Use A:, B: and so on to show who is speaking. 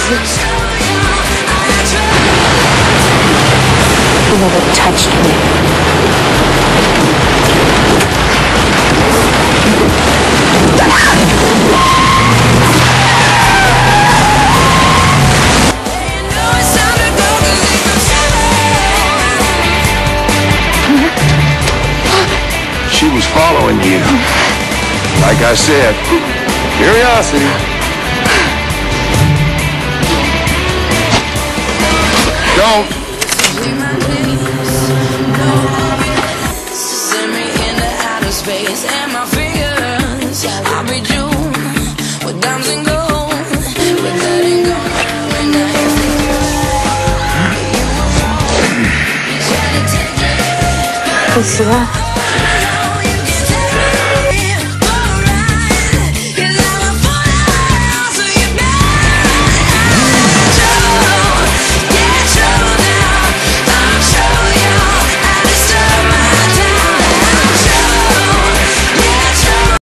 A: crazy? You never touched me.
B: She was following you. Like I said, curiosity. Don't.
C: Send me into outer space and my fingers, I'll be June with diamonds and gold, but that ain't gonna when I
A: You see that?